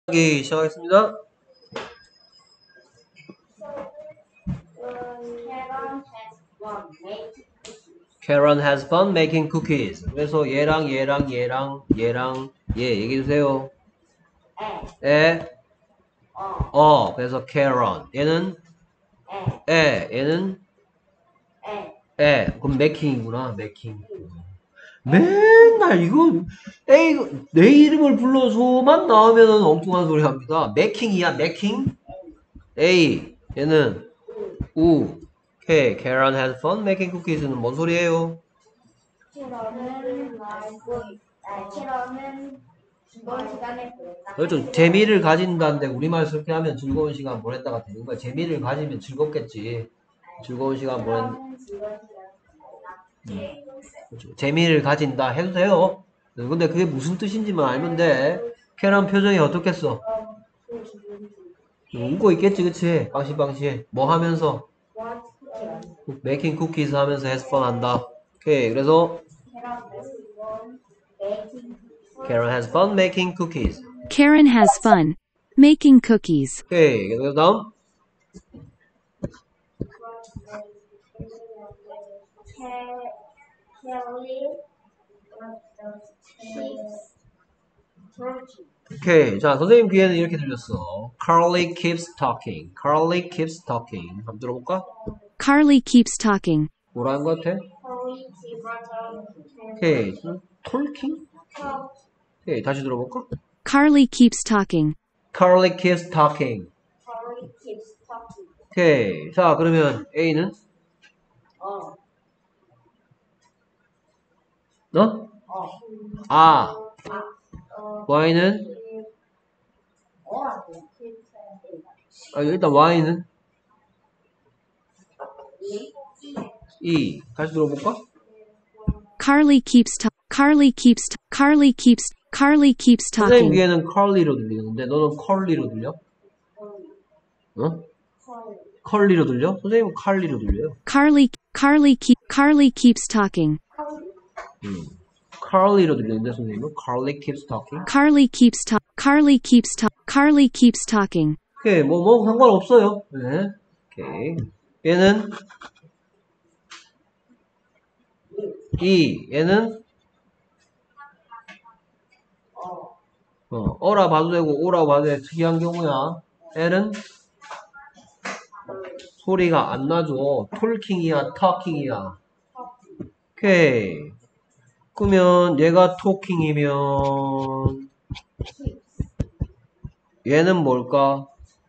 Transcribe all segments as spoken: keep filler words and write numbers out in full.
하기 시작하겠습니다. Karen has fun making cookies. 그래서 얘랑 얘랑 얘랑 얘랑 얘 얘기해주세요. 에, 어, 그래서 Karen. 얘는 에, 얘는 에. 그럼 making이구나. making. 맨날 이거 에이 내 이름을 불러서만 나오면은 엉뚱한 소리 합니다. making이야, making. A. 얘는 우. 오케이. Karen has fun making cookies는 뭔 소리예요? 캐런은 캐런은 즐거운 시간을 보냈다. 그렇죠. 재미를 가진다는데 우리말 그렇게 하면 즐거운 시간 보냈다가 되는 거야. 재미를 가지면 즐겁겠지. 즐거운 시간 보낸. 캐런은 즐거운 시간을 보냈다. 그렇죠. 재미를 가진다 해도 돼요. 근데 그게 무슨 뜻인지만 알면 돼. 캐런 표정이 어떻겠어? 웃고 있겠지, 그치? 방시방시. 뭐 하면서? making cookies 하면서 has fun 한다. 오케이. 그래서 Karen has fun making cookies. Karen has fun making cookies. 오케이. 그래서 다음. 오케이. 자, 선생님 귀에는 이렇게 들렸어. Carly keeps talking. Carly keeps talking. 한번 들어볼까? Carly keeps talking. 뭐라는 것 같아? 오케이. 톨킹? 오케이. 다시 들어볼까? Carly keeps talking. Carly keeps talking. 오케이. 자, 그러면 A는? 어? 아. Y는? 아, 일단 Y는? E. 다시 들어볼까? Carly keeps ta- Carly keeps ta- Carly keeps Carly keeps 선생님 talking. 귀에는 Carly로 들리는데 너는 Curly로 들려? 어? 컬리로 들려? 선생님은 칼리로 들려요. Carly Carly keep Carly keeps talking. 음. Carly로 들리는데 선생님은 Carly keeps talking. Carly keeps ta- Carly keeps ta- Carly keeps talking. 오케이, 뭐, 뭐, 상관없어요. 네. 오케이. 얘는 E. 얘는 어, 어라 봐도 되고 오라 봐도 돼. 특이한 경우야. L은 소리가 안 나죠. 톨킹이야, 터킹이야. 오케이. 그러면 얘가 토킹이면 얘는 뭘까?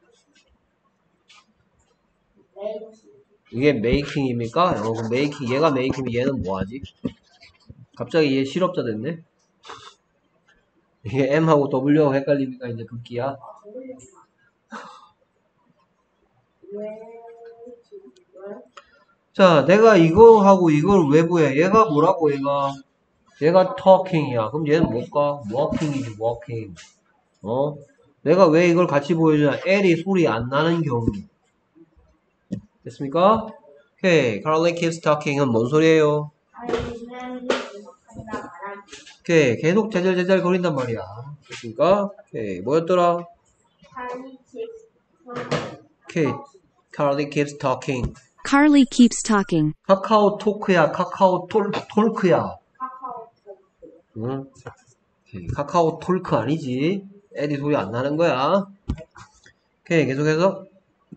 이게 메이킹입니까? 어, 그럼 메이킹, 얘가 메이킹이면 얘는 뭐하지? 갑자기 얘 실업자 됐네? 이게 M하고 W하고 헷갈리니까 이제 급기야. 자, 내가 이거 하고 이걸 왜 구해? 얘가 뭐라고, 얘가? 얘가 talking이야. 그럼 얘는 뭘까? walking이지, walking. 어? 내가 왜 이걸 같이 보여주냐? L이 소리 안 나는 경우. 됐습니까? 오케이. Carly keeps talking은 뭔 소리예요? 오케이. 계속 제잘제잘 거린단 말이야. 됐습니까? 오케이. 뭐였더라? 오케이. Carly keeps talking. Carly keeps talking. 카카오 토크야, 카카오 톨, 톨크야. 응? 오케이. 카카오 톨크 아니지. 에디 소리 안 나는 거야. 오케이. 계속해서.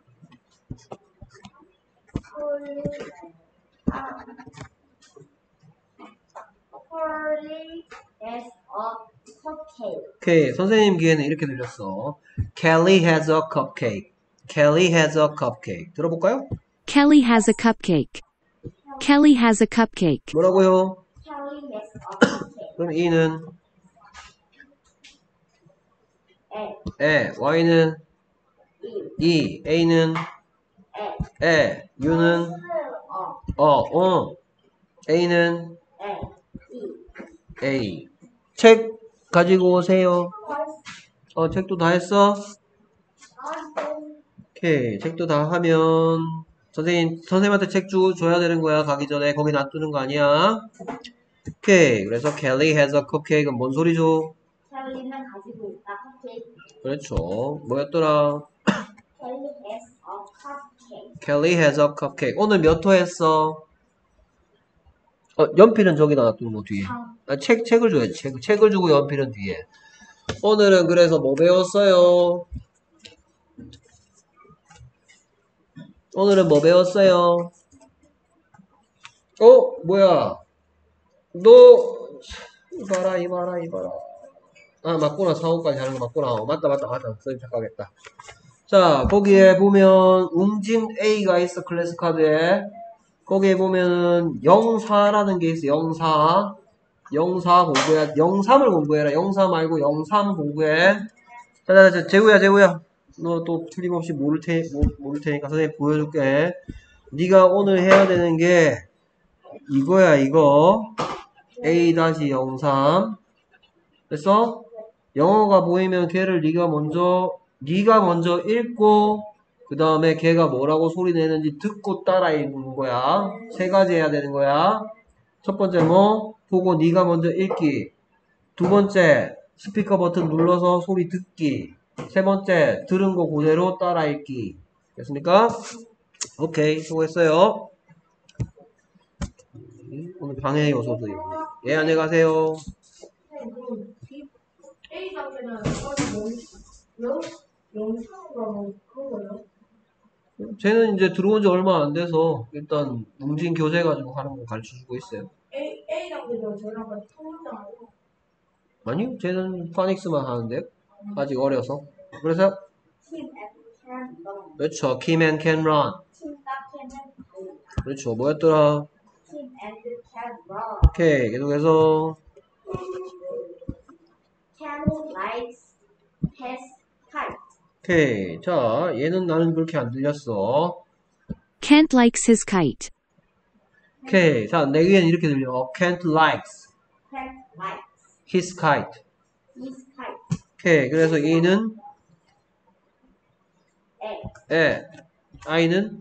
오케이. 선생님 귀에는 이렇게 들렸어. Kelly has a cupcake. Kelly has a cupcake. 들어볼까요? Kelly has a cupcake. Kelly has a cupcake. 뭐라고요? 그럼 E는? 에. Y는? E. A는? 에. U는? 어. 어. A는? A. 책 가지고 오세요. 어, 책도 다 했어? 오케이. 책도 다 하면 선생님, 선생님한테 책 주, 줘야 되는 거야. 가기 전에. 거기 놔두는 거 아니야. 오케이. 그래서 Kelly has a cupcake은 뭔 소리죠? 캘리는 가지고 있다. 컵케이크. 그렇죠. 뭐였더라? Kelly has Kelly has a cupcake. a cupcake. 오늘 몇 호 했어? 어, 연필은 저기다 놔두고 뭐 뒤에. 아, 책, 책을 줘야지. 책, 책을 주고 연필은 뒤에. 오늘은 그래서 뭐 배웠어요? 오늘은 뭐 배웠어요? 어? 뭐야? 너, 이봐라, 이봐라, 이봐라. 아, 맞구나. 사오까지 하는 거 맞구나. 어, 맞다, 맞다, 맞다. 선생님 착각했다. 자, 거기에 보면, 웅진 A가 있어, 클래스 카드에. 거기에 보면은, 영사라는 게 있어, 영사. 영사 공부해. 영삼을 공부해라. 영사 말고 영삼 공부해. 자, 자, 자, 재우야, 재우야. 너 또 틀림없이 모를 테, 모, 모를 테니까 선생님 보여줄게. 네가 오늘 해야 되는 게, 이거야, 이거. 에이 영삼. 됐어? 영어가 보이면 걔를 네가 먼저 네가 먼저 읽고 그 다음에 걔가 뭐라고 소리 내는지 듣고 따라 읽는 거야. 세 가지 해야 되는 거야. 첫 번째 뭐 보고 네가 먼저 읽기. 두 번째 스피커 버튼 눌러서 소리 듣기. 세 번째 들은 거 그대로 따라 읽기. 됐습니까? 오케이, 수고했어요. 오늘 방해 요소도 있네. 예, 안녕히 가세요. A 단계는 영, 영상으로 그런 거예요? 쟤는 이제 들어온 지 얼마 안 돼서 일단 웅진 교재 가지고 하는 거 가르쳐 주고 있어요. A, A 단계는 저랑 같이 통문장하고 아니요, 쟤는 파닉스만 하는데요. 아직 어려서. 그래서 Team and can run. 그렇죠. Kim and can run. Team that can run. 그렇죠. 뭐였더라? Team and can run. 오케이, 계속해서 Can likes his kite. 오케이. 자, 얘는 나는 그렇게 안 들렸어. Kent likes his kite. 오케이. 자, 내 귀에는 이렇게 들려. Can't likes Can likes his kite. his kite. 오케이. 그래서 E는 A. 에, I는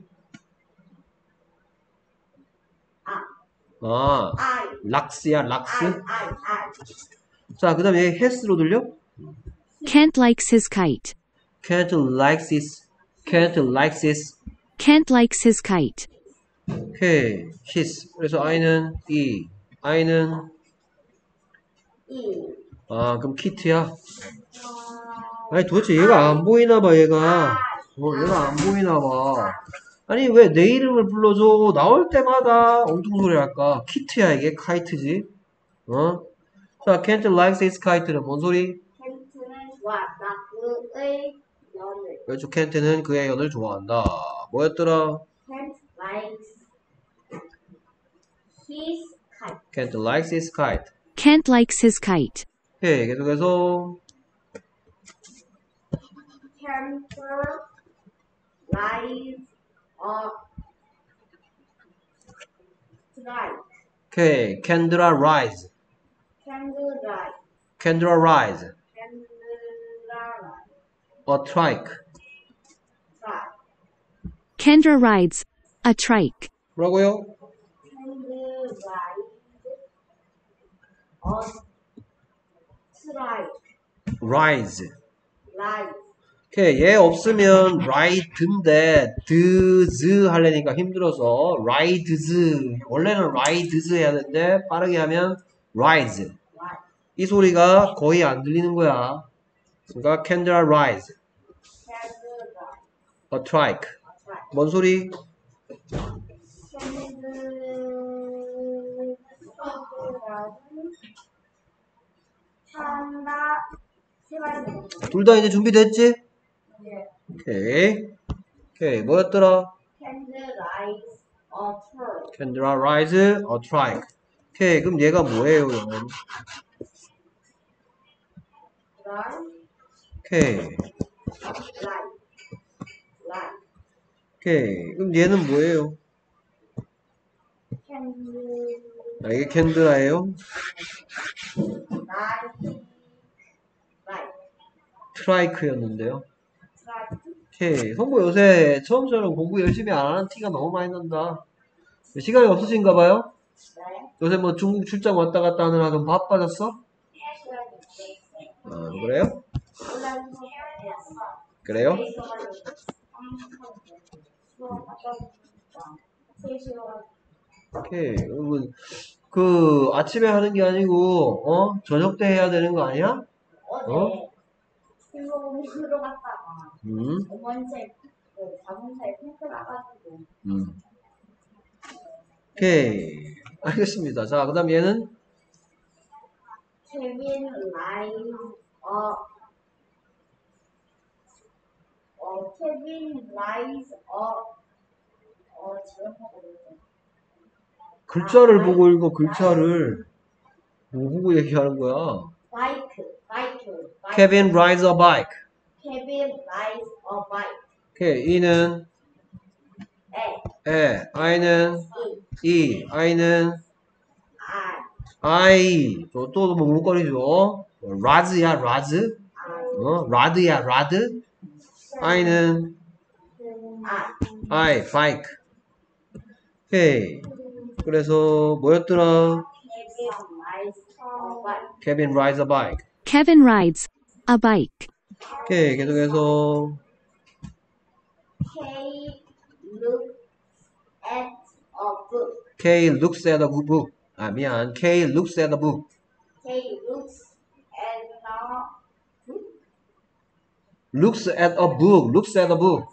I. 아, I. 락스야, 락스. I. I. I. 자, 그 다음에 얘 has로 들려? Kent likes his kite. Can't likes his, can't likes his. Kent likes his kite. 오케이, his. 그래서 I는 E, I는 E. 아, 그럼 키트야. 아니 도대체 얘가 안 보이나 봐, 얘가. 어, 얘가 안 보이나 봐. 아니 왜 내 이름을 불러줘? 나올 때마다 엉뚱소리 할까? 키트야 이게, 카이트지. 어? 자, Can't likes his kite는 뭔 소리? 켄트는 좋아한다. 그의 연을. 그렇죠. 켄트는 그의 연을 좋아한다. 뭐였더라? Kent likes his kite. Can't likes his kite. Kent likes his kite. 오케이, 계속해서 Canter lies a strike. 오케이, Kendra rise. Candle light. Kendra rise. Candle light. A trike. Strike. Kendra rides a trike. 뭐라고요? Candle light. A strike. rise. Light. 오케이, 얘 없으면 ride인데 드즈 하려니까 힘들어서 rides. 원래는 rides 해야 되는데 빠르게 하면 rise. Light. 이 소리가 거의 안 들리는 거야. 그러니까 Kendra rise. Candle light. A trike. A strike. 뭔 소리? 한다 세 가지. 둘 다 이제 준비됐지? 네. 오케이. 오케이, 뭐였더라? Candle lights a turn. Kendra rise a trike. 오케이, 그럼 얘가 뭐예요, 영어는? Light. 오케이. Light. Light. 오케이, 그럼 얘는 뭐예요? Candle 아, 이게 캔드라예요? light. Light. 트라이크였는데요. Light. 오케이, 성부 요새 처음처럼 공부 열심히 안 하는 티가 너무 많이 난다. 시간이 없으신가 봐요? 네. 요새 뭐 중국 출장 왔다 갔다 하느라 좀 바빠졌어? 시간이 있어요. 아, 그래요? 원래 그래요? 오케이. 여러분, 그, 아침에 하는 게 아니고, 어? 저녁 때 해야 되는 거 아니야? 어제 실로로 갔다가 음, 어머니께 그 자동차에 핑크 나가지고 음. 오케이. 알겠습니다. 자, 그 다음 얘는? 케빈 라이 어, 어 케빈 라이즈 어, 어 지금 하고 있어. 글자를 보고 읽어, 글자를. 뭐 보고 얘기하는 거야? 바이크 바이크 바이크 Kevin rides a bike. 케빈 라이즈 어 바이크 오케이. 이는 에 에, I는 이 E, I는 아 I. 또, 또, 뭐, 목걸이죠. 라즈야, 라즈. 아 어, 라드야, 라드. I는 아 I, bike. 오케이. 그래서, 뭐였더라? 케빈 라이즈 어 바이크 Kevin rides a bike. Kevin rides a bike. 오케이. 계속해서, Kay look at a book. Kay looks at a book. 아, 미안. Kay looks at a book. Kay looks at a book. Looks at a book. Looks at a book.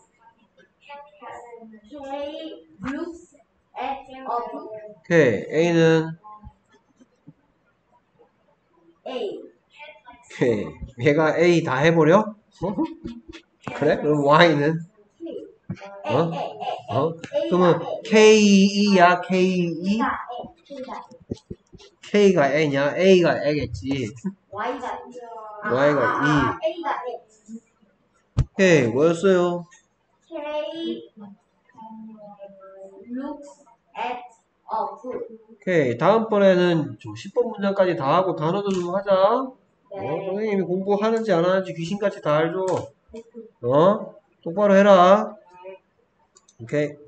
Kay looks at a book. 오케이. A는, A. 오케이. 얘가 A 다 해버려? 어? 그래? 그럼 Y는? K. 어? A, A, A, 어? A. 그러면 K이야, K-E? K가 A. K가 A. K가 A냐? A가 A겠지. Y가 E. Y가 아, A가 A. 오케이. 뭐였어요? Kay looks at a book. 오케이. 다음번에는 좀 십 번 문장까지 다 하고 단어도 좀 하자. 어? 네. 선생님이 공부하는지 안 하는지 귀신같이 다 알죠? 어? 똑바로 해라. 오케이.